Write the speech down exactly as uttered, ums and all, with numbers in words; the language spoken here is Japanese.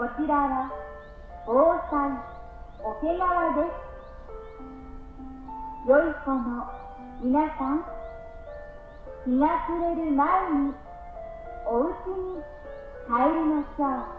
ちらは防災桶川です。良い子の皆さん、日が暮れる前にお家に帰りましょう。